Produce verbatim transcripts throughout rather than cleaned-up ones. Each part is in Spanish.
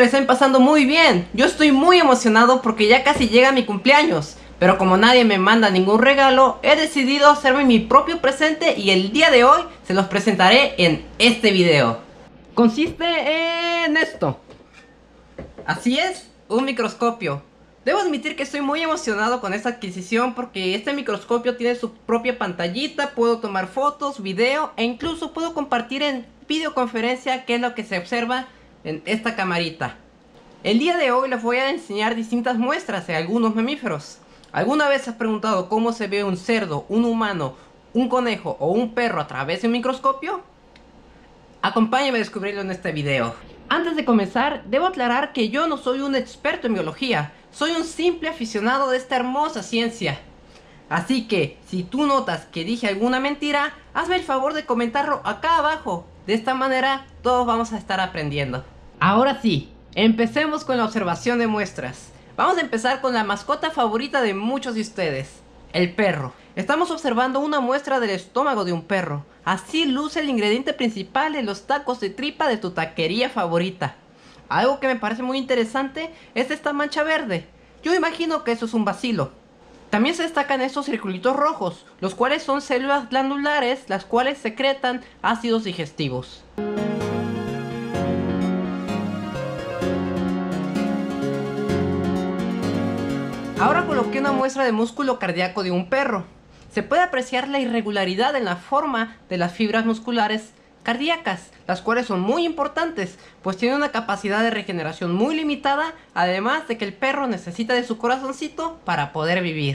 que le estén pasando muy bien. Yo estoy muy emocionado porque ya casi llega mi cumpleaños. Pero como nadie me manda ningún regalo, he decidido hacerme mi propio presente y el día de hoy se los presentaré en este video. Consiste en esto. Así es, un microscopio. Debo admitir que estoy muy emocionado con esta adquisición porque este microscopio tiene su propia pantallita, puedo tomar fotos, video e incluso puedo compartir en videoconferencia qué es lo que se observa en esta camarita. El día de hoy les voy a enseñar distintas muestras de algunos mamíferos. ¿Alguna vez has preguntado cómo se ve un cerdo, un humano, un conejo o un perro a través de un microscopio? Acompáñame a descubrirlo en este video. Antes de comenzar, debo aclarar que yo no soy un experto en biología, soy un simple aficionado de esta hermosa ciencia. Así que, si tú notas que dije alguna mentira, hazme el favor de comentarlo acá abajo. De esta manera, todos vamos a estar aprendiendo. Ahora sí, empecemos con la observación de muestras. Vamos a empezar con la mascota favorita de muchos de ustedes, el perro. Estamos observando una muestra del estómago de un perro. Así luce el ingrediente principal en los tacos de tripa de tu taquería favorita. Algo que me parece muy interesante es esta mancha verde. Yo imagino que eso es un bacilo. También se destacan estos circulitos rojos, los cuales son células glandulares, las cuales secretan ácidos digestivos. Ahora coloqué una muestra de músculo cardíaco de un perro. Se puede apreciar la irregularidad en la forma de las fibras musculares cardíacas, las cuales son muy importantes, pues tienen una capacidad de regeneración muy limitada, además de que el perro necesita de su corazoncito para poder vivir.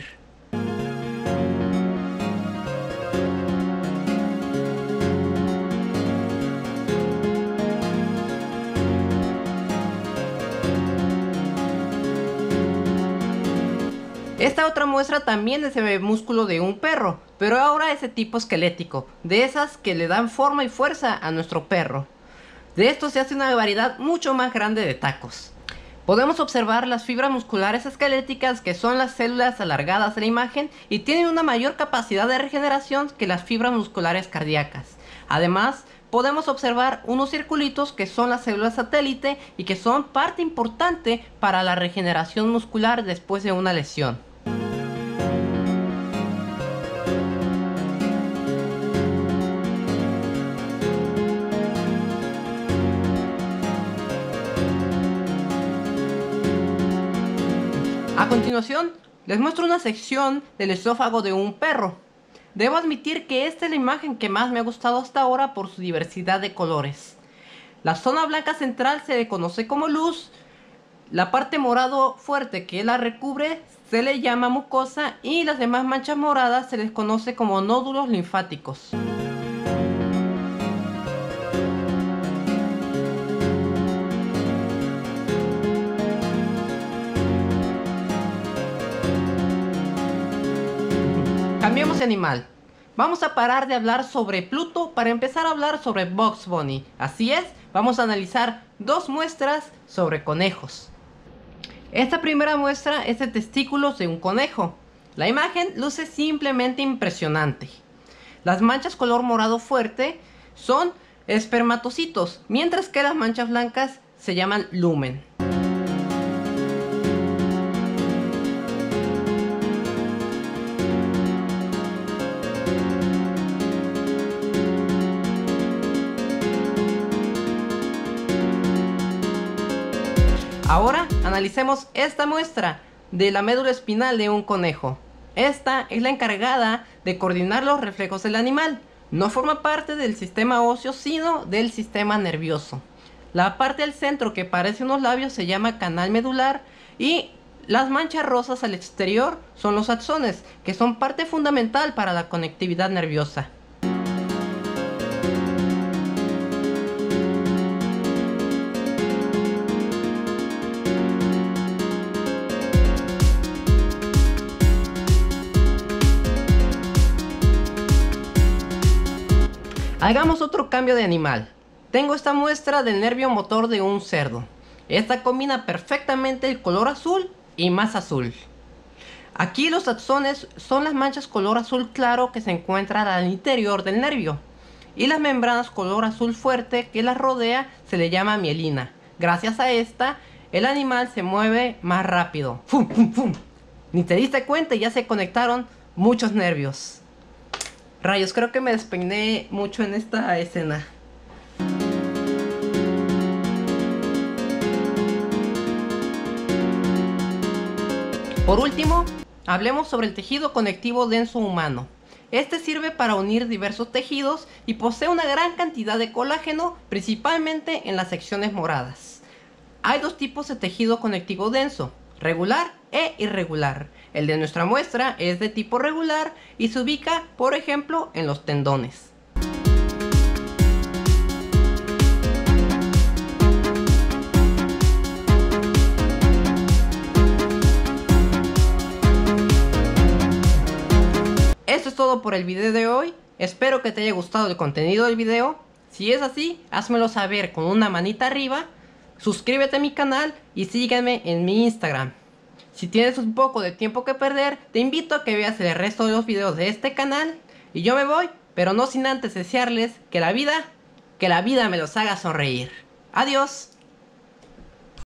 Esta otra muestra también es el músculo de un perro, pero ahora es de tipo esquelético, de esas que le dan forma y fuerza a nuestro perro. De esto se hace una variedad mucho más grande de tacos. Podemos observar las fibras musculares esqueléticas, que son las células alargadas de la imagen y tienen una mayor capacidad de regeneración que las fibras musculares cardíacas. Además, podemos observar unos circulitos que son las células satélite y que son parte importante para la regeneración muscular después de una lesión. A continuación, les muestro una sección del esófago de un perro. Debo admitir que esta es la imagen que más me ha gustado hasta ahora por su diversidad de colores. La zona blanca central se le conoce como luz, la parte morado fuerte que la recubre se le llama mucosa y las demás manchas moradas se les conoce como nódulos linfáticos. Cambiemos de animal. Vamos a parar de hablar sobre Pluto para empezar a hablar sobre Bugs Bunny. Así es, vamos a analizar dos muestras sobre conejos. Esta primera muestra es de testículos de un conejo. La imagen luce simplemente impresionante. Las manchas color morado fuerte son espermatocitos, mientras que las manchas blancas se llaman lumen. Ahora analicemos esta muestra de la médula espinal de un conejo. Esta es la encargada de coordinar los reflejos del animal. No forma parte del sistema óseo, sino del sistema nervioso. La parte del centro que parece unos labios se llama canal medular y las manchas rosas al exterior son los axones, que son parte fundamental para la conectividad nerviosa. Hagamos otro cambio de animal. Tengo esta muestra del nervio motor de un cerdo. Esta combina perfectamente el color azul y más azul. Aquí los axones son las manchas color azul claro que se encuentran al interior del nervio. Y las membranas color azul fuerte que las rodea se le llama mielina. Gracias a esta, el animal se mueve más rápido. ¡Fum, fum, fum! Ni te diste cuenta y ya se conectaron muchos nervios. Rayos, creo que me despeiné mucho en esta escena. Por último, hablemos sobre el tejido conectivo denso humano. Este sirve para unir diversos tejidos y posee una gran cantidad de colágeno, principalmente en las secciones moradas. Hay dos tipos de tejido conectivo denso, regular e irregular. El de nuestra muestra es de tipo regular y se ubica, por ejemplo, en los tendones. Esto es todo por el video de hoy. Espero que te haya gustado el contenido del video. Si es así, házmelo saber con una manita arriba. Suscríbete a mi canal y sígueme en mi Instagram. Si tienes un poco de tiempo que perder, te invito a que veas el resto de los videos de este canal. Y yo me voy, pero no sin antes desearles que la vida, que la vida me los haga sonreír. Adiós.